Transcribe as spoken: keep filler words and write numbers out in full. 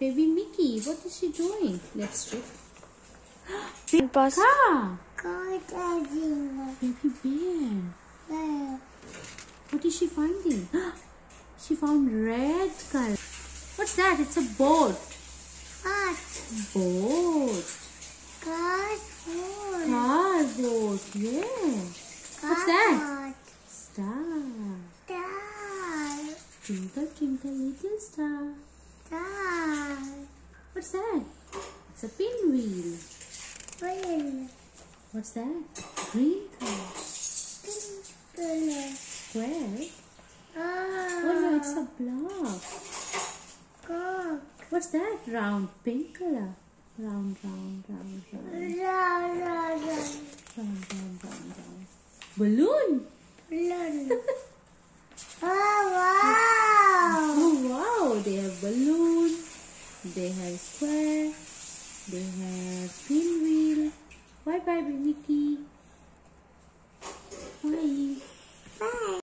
baby Mickey. What is she doing? Let's check. Big bus. Car. Car driving. Baby bear. Yeah. What is she finding? She found red color. What's that? It's a boat. What? Boat. Car boat. Car boat. Yeah. What's that? Star. Star. Twinkle, twinkle, little star. Star. What's that? It's a pinwheel. Wheel. What's that? Green color. Color. Square. Ah. Oh no, it's a block. Cock. What's that? Round, pink color. Round, round, round, round. La la la. Round, round, round, round. Balloon. Balloon. Oh wow. Oh wow, they have balloon. They have square. They have pinwheel. Bye bye, Mickey.